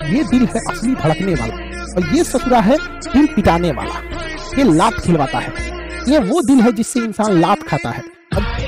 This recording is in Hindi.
ये दिल है असली धड़कने वाला, और ये ससुरा है दिल पिटाने वाला। ये लात खिलवाता है, ये वो दिल है जिससे इंसान लात खाता है। अब